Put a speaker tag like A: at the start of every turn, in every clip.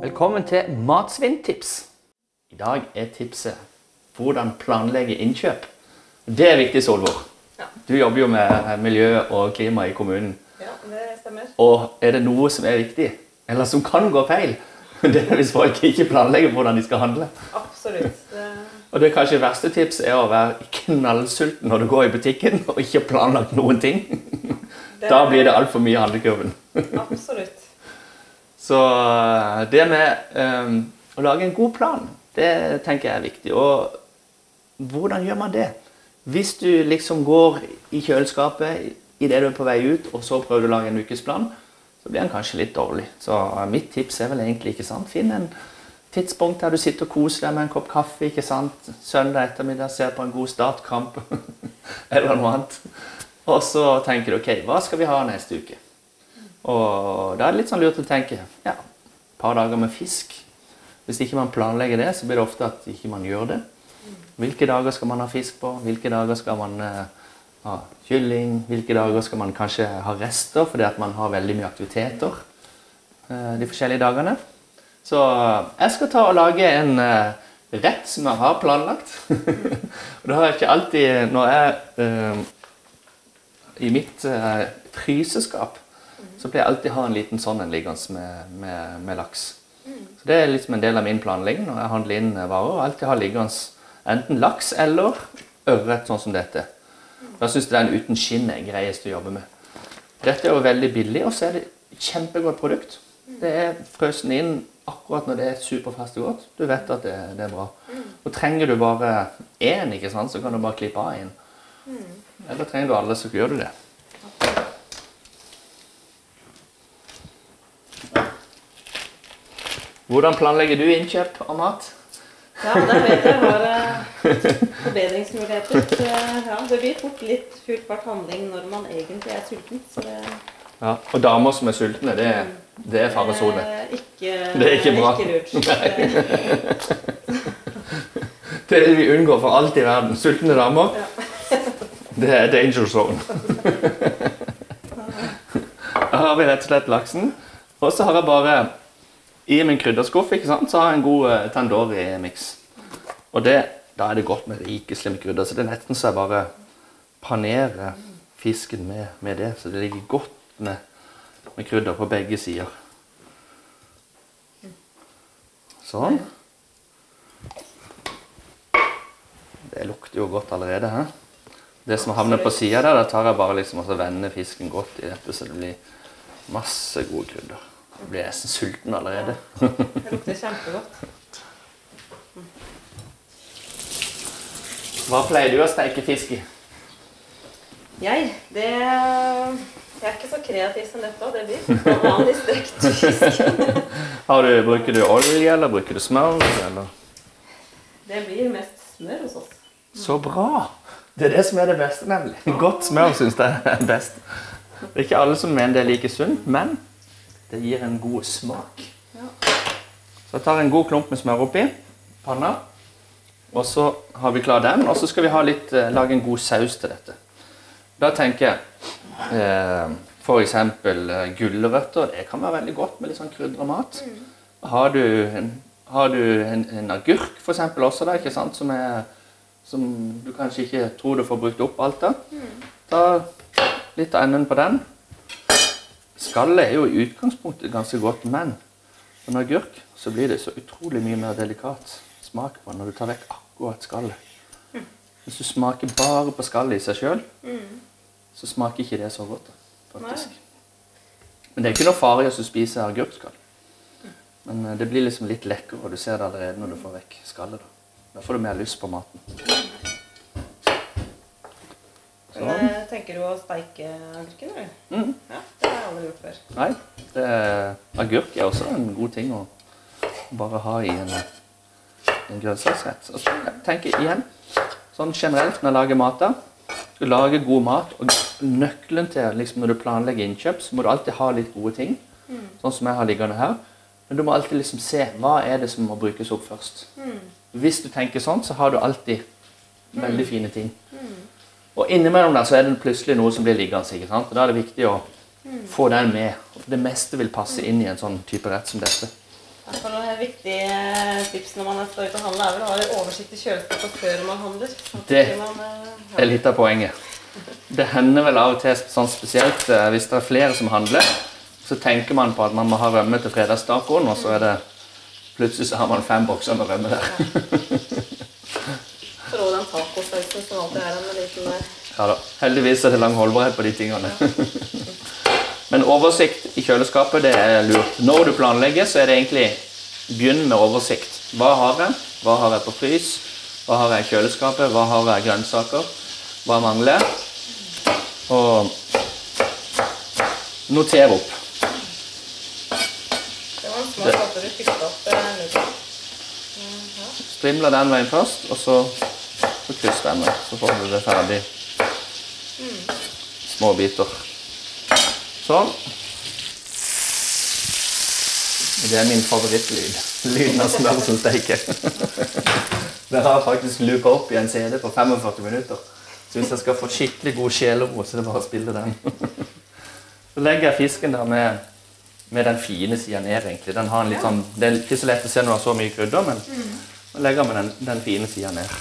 A: Velkommen til Matsvinntips. I dag er tipset hvordan planlegge innkjøp. Det er viktig, Solvor.
B: Ja.
A: Du jobber jo med miljø og klima i kommunen.
B: Ja, det stemmer.
A: Og er det noe som er viktig, eller som kan gå feil, det er hvis folk ikke planlegger hvordan de skal handle.
B: Absolutt.
A: Og det kanskje verste tipset er å være knallsulten når du går i butikken og ikke planlagt noen ting. Da blir det alt for mye handlekurven.
B: Absolutt.
A: Så det med å lage en god plan, det tenker jeg er viktig. Og hvordan gjør man det? Hvis du liksom går i kjøleskapet i det du er på vei ut, og så prøver du å lage en ukesplan, så blir den kanskje litt dårlig. Så mitt tips er vel egentlig, ikke sant? Finn en tidspunkt der du sitter og koser deg med en kopp kaffe, ikke sant? Søndag ettermiddag, ser på en god startkamp, eller noe annet. Og så tenker du, ok, hva skal vi ha neste uke? Og da er det litt sånn lurt å tenke, ja, et par dager med fisk. Hvis ikke man planlegger det, så blir det ofte at ikke man gjør det. Hvilke dager skal man ha fisk på? Hvilke dager skal man ha kylling? Hvilke dager skal man kanskje ha rester, fordi at man har veldig mye aktiviteter de forskjellige dagene. Så jeg skal ta og lage en rett som jeg har planlagt. Og det har jeg ikke alltid, når jeg i mitt fryseskap, så pleier jeg alltid ha en liten sånn en liggende med laks. Så det er liksom en del av min planlegging når jeg handler inn varer, og alltid har liggende enten laks eller ørret sånn som dette. Da synes jeg den uten skinn er greiest å jobbe med. Dette er jo veldig billig, og så er det et kjempegodt produkt. Det er frøsen inn akkurat når det er superfast og godt. Du vet at det er bra. Og trenger du bare en, ikke sant, så kan du bare klippe av en. Eller trenger du alle, så gjør du det. Hvordan planlegger du innkjøp av mat?
B: Ja, der vet jeg har forbedringsmuligheter. Ja, det blir fort litt fullt fart handling når man egentlig er sulten. Så det...
A: Ja, og damer som er sultne, det er faresone. Det er ikke bra.
B: Ikke lurt.
A: Det vil vi unngå for alt i verden. Sultne damer, det er danger zone. Da har vi rett og slett laksen. Og så har jeg bare... I min krydderskuff, ikke sant, så har jeg en god tandoori-mix. Og da er det godt med rikeslig med krydder, så det er nesten så jeg bare panerer fisken med det, så det ligger godt med krydder på begge sider. Sånn. Det lukter jo godt allerede, her. Det som havner på siden der, da tar jeg bare liksom og så vender fisken godt i dette, så det blir masse gode krydder. Jeg blir nesten sulten allerede.
B: Det lukter kjempegodt.
A: Hva pleier du å steke fisk i?
B: Jeg er ikke så kreativ som dette, det blir vanlig stekt fisk.
A: Bruker du olje, eller bruker du smør, eller?
B: Det blir mest smør hos oss.
A: Så bra! Det er det som er det beste, nemlig. Godt smør synes jeg er best. Det er ikke alle som mener det er like sunt, men det gir en god smak.
B: Ja.
A: Så jeg tar en god klump med smør oppi panna, og så har vi klar den, og så skal vi lage en god saus til dette. Da tenker jeg for eksempel gulrøtter, det kan være veldig godt med litt sånn krydret mat. Har du en agurk for eksempel også da, ikke sant, som du kanskje ikke tror du får brukt opp alt da. Ta litt av enden på den. Skallet er jo i utgangspunktet ganske godt, men på en agurk så blir det så utrolig mye mer delikat smak på når du tar vekk akkurat skallet. Hvis du smaker bare på skallet i seg selv, så smaker ikke det så godt, faktisk. Men det er ikke noe farlig å spise agurkskall. Men det blir liksom litt lekker, og du ser det allerede når du får vekk skallet. Da får du mer lyst på maten.
B: Men tenker du å steike agurken, eller? Ja, det har jeg aldri gjort før.
A: Nei, agurk er også en god ting å bare ha i en grønnsaksrett. Og så tenker jeg igjen, sånn generelt når jeg lager mat da, du lager god mat, og nøkkelen til liksom, når du planlegger innkjøp, så må du alltid ha litt gode ting, sånn som jeg har liggende her. Men du må alltid liksom se, hva er det som må brukes opp først? Hvis du tenker sånn, så har du alltid veldig fine ting. Og innimellom der så er det plutselig noe som blir liggende, ikke sant? Og da er det viktig å få den med. Det meste vil passe inn i en sånn type rett som dette.
B: I hvert fall et viktig tips når man står ute og handler, vel å ha oversikt i kjøleskapet før man handler.
A: Det er litt av poenget. Det hender vel av og til sånn spesielt hvis det er flere som handler, så tenker man på at man må ha rømme til fredagstacoen, og så er det plutselig så har man 5 bokser med rømme der.
B: For også den tacosausen som alltid er en liten der.
A: Ja da, heldigvis er det lang holdbarhet på de tingene. Men oversikt i kjøleskapet, det er lurt. Når du planlegger, så er det egentlig begynn med oversikt. Hva har jeg? Hva har jeg på frys? Hva har jeg i kjøleskapet? Hva har jeg i grønnsaker? Hva mangler? Og noter opp.
B: Det var en smart måte du fikk opp lurt.
A: Strimler den veien først, og så kryss den, så får du det ferdig. Små biter. Sånn. Det er min favorittlyd. Lyden av smør som steker. Det har faktisk loopet opp i en CD på 45 minutter. Så hvis jeg skal få skikkelig god sjelero, så er det bare å spille den. Så legger jeg fisken der med den fine siden ned, egentlig. Den har en litt sånn, det er ikke så lett å se når det er så mye krydder, men jeg legger med den fine siden ned.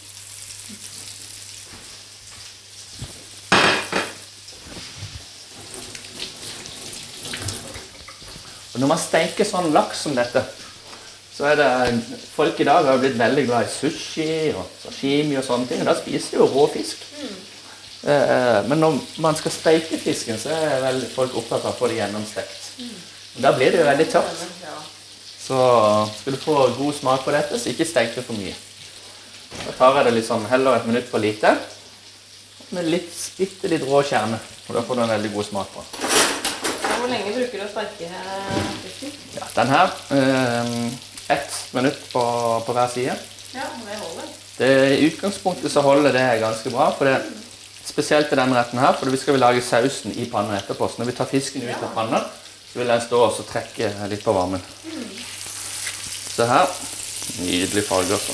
A: Og når man steker sånn laks som dette, så er det folk i dag har blitt veldig glad i sushi og sashimi og sånne ting, og da spiser de jo rå fisk. Men når man skal steike fisken, så er vel folk opptatt av å få det gjennomstekt. Og da blir det jo veldig tørt. Så skal du få god smak på dette, så ikke stek det for mye. Da tar jeg det liksom heller 1 minutt for lite, med bitte litt rå kjerne, og da får du en veldig god smak på den.
B: Hvor lenge bruker du å steike fisken?
A: Ja, den her, 1 minutt på hver side.
B: Ja, det holder.
A: I utgangspunktet så holder det ganske bra, for det spesielt i denne retten her, for vi skal lage sausen i pannen etterpå. Så når vi tar fisken ut av pannen, så vil den stå og trekke litt på varmen. Så her, nydelig farge også.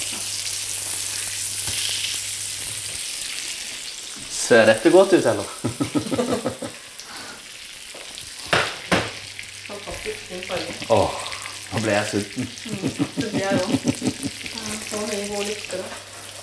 A: Ser dette godt ut, eller?
B: Fantastisk fin farge.
A: Åh, nå ble jeg sulten.
B: Det blir jeg også. Så mye god lykte da.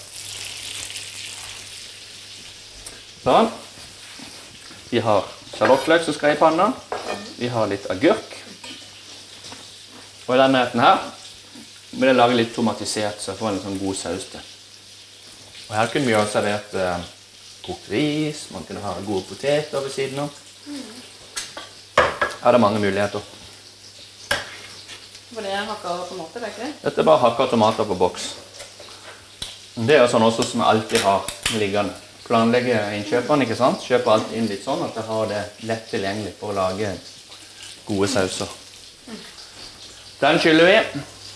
A: Sånn. Vi har sjalottløk som skal i panna. Vi har litt agurk. Og i denne retten her vil jeg lage litt tomatisert, så jeg får en sånn god saus til. Og her kunne vi også servert kokt ris, man kunne ha gode poteter ved siden av. Her er det mange muligheter.
B: For det er hakket tomater, er ikke det?
A: Dette er bare hakket tomater på boks. Det er jo sånn også som jeg alltid har liggende. Planlegge innkjøpene, ikke sant? Kjøpe alt inn litt sånn at jeg har det lett tilgjengelig for å lage gode sauser. Den skyller vi.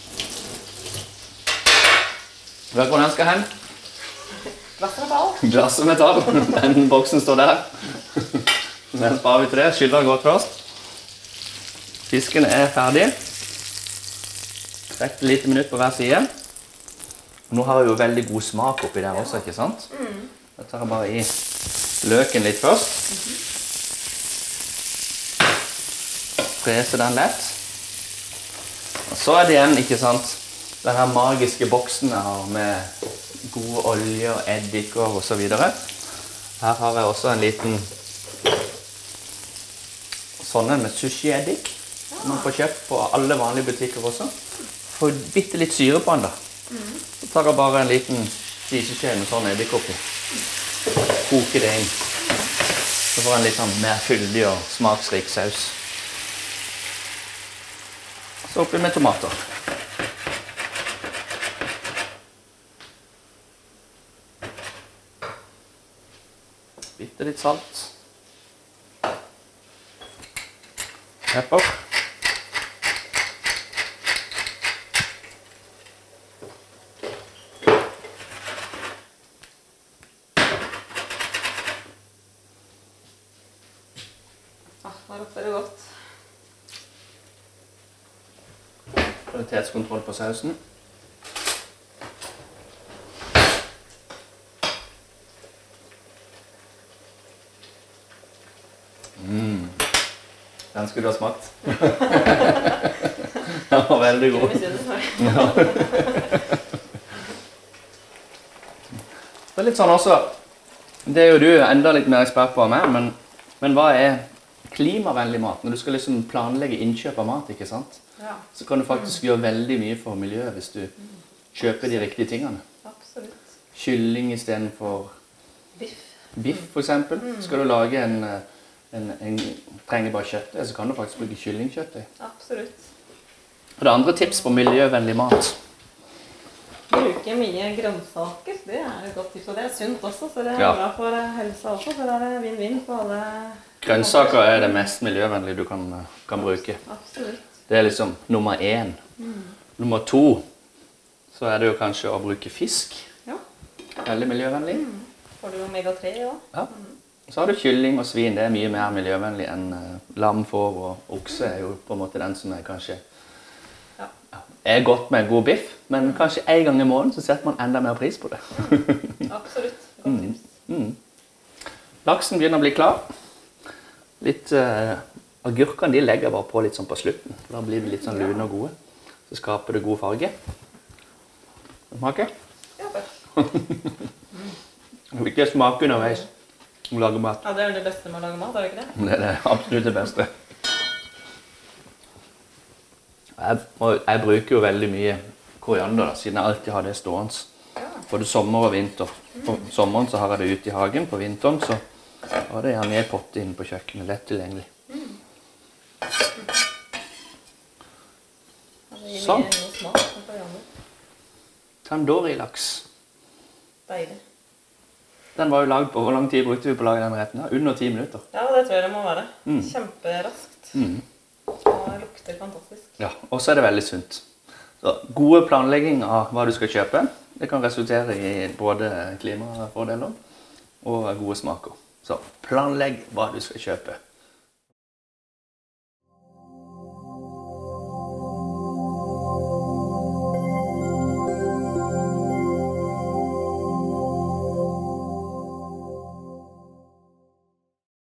A: Vet hvor den skal hen?
B: Glass og metall.
A: Glass og metall. Den boksen står der. Den sparer vi til det. Skyller den godt først. Fisken er ferdig. 30 lite minutter på hver side. Nå har jeg jo veldig god smak oppi der også, ikke sant? Da tar jeg bare i løken litt først. Freser den lett. Og så er det igjen, ikke sant, denne magiske boksen jeg har med gode oljer, eddiker og så videre. Her har jeg også en liten sånn med sushi-eddik. Man får kjøpt på alle vanlige butikker også. Får bitte litt syre på den da. Så tar jeg bare en liten spiseskje med sånn eddik oppi. Koker det inn. Så får jeg en litt sånn mer fyldig og smaksrik saus. Så oppi med tomater. Bitte litt salt. Pepper.
B: Her lukter det godt.
A: Kvalitetskontroll på sausen. Den skulle du ha smakt. Den var veldig god. Det er litt sånn også, det er jo du enda litt mer ekspert på meg, men hva er klimavennlig mat? Når du skal liksom planlegge innkjøp av mat, ikke sant?
B: Ja.
A: Så kan du faktisk gjøre veldig mye for miljøet hvis du kjøper de riktige tingene.
B: Absolutt.
A: Kylling i stedet for biff for eksempel. Skal du lage trenger bare kjøttdeig, så kan du faktisk bruke kyllingkjøttdeig.
B: Absolutt.
A: Og det andre tips på miljøvennlig mat.
B: Bruke mye grønnsaker, det er et godt tips, og det er sunt også, så det er bra for helsa også, så det er vinn-vinn på alle.
A: Grønnsaker er det mest miljøvennlige du kan bruke.
B: Absolutt.
A: Det er liksom nummer 1. Nummer 2, så er det jo kanskje å bruke fisk.
B: Ja.
A: Veldig miljøvennlig.
B: Får du omega-3 også?
A: Ja. Så har du kylling og svin, det er mye mer miljøvennlig enn lam, får og okse er jo på en måte den som er kanskje er godt med en god biff, men kanskje en gang i måneden så setter man enda mer pris på det.
B: Absolutt, godt tips.
A: Laksen begynner å bli klar. Litt agurkene de legger bare på litt sånn på slutten, for da blir det litt sånn lune og gode. Så skaper det god farge. Smaker?
B: Ja, vel.
A: Det er viktig å smake underveis. Å lage mat.
B: Ja, det er det beste med å lage mat, er det ikke det?
A: Det er det absolutt det beste. Jeg bruker jo veldig mye koriander, siden jeg alltid har det stående. Både sommer og vinter. På sommeren så har jeg det ute i hagen, på vinteren så har det gjerne i en potte inne på kjøkkenet, lett tilgjengelig. Sånn. Tandoori-laks.
B: Deilig.
A: Den var jo laget på, hvor lang tid brukte vi på å lage den retten? Under 10 minutter.
B: Ja, det tror jeg det må være. Kjemperaskt. Og det lukter fantastisk.
A: Ja, og så er det veldig sunt. Så gode planlegging av hva du skal kjøpe, det kan resultere i både klimafordeler og gode smaker. Så planlegg hva du skal kjøpe.